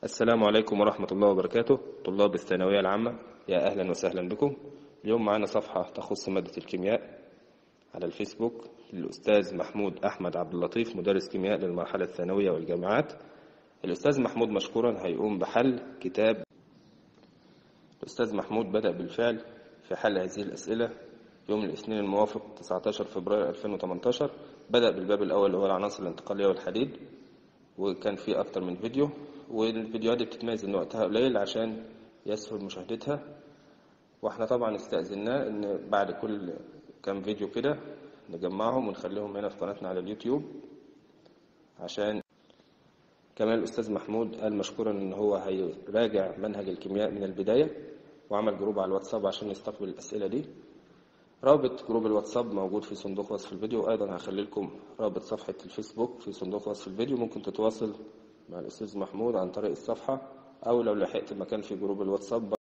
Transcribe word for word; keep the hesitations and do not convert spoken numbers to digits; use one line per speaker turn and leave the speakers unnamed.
السلام عليكم ورحمة الله وبركاته. طلاب الثانوية العامة، يا أهلا وسهلا بكم. اليوم معنا صفحة تخص مادة الكيمياء على الفيسبوك للأستاذ محمود أحمد عبد اللطيف، مدرس كيمياء للمرحلة الثانوية والجامعات. الأستاذ محمود مشكورا هيقوم بحل كتاب. الأستاذ محمود بدأ بالفعل في حل هذه الأسئلة يوم الاثنين الموافق تسعة عشر فبراير ألفين وثمانية عشر. بدأ بالباب الأول اللي هو العناصر الانتقالية والحديد، وكان فيه أكتر من فيديو، والفيديوهات دي بتتميز إن وقتها قليل عشان يسهل مشاهدتها. واحنا طبعا استأذناه إن بعد كل كام فيديو كده نجمعهم ونخليهم هنا في قناتنا على اليوتيوب. عشان كمان الأستاذ محمود قال مشكورا إن هو هيراجع منهج الكيمياء من البداية، وعمل جروب على الواتساب عشان يستقبل الأسئلة دي. رابط جروب الواتساب موجود في صندوق وصف الفيديو، وأيضا هخلي لكم رابط صفحة الفيسبوك في صندوق وصف الفيديو. ممكن تتواصل مع الأستاذ محمود عن طريق الصفحة، أو لو لحقت مكان في جروب الواتساب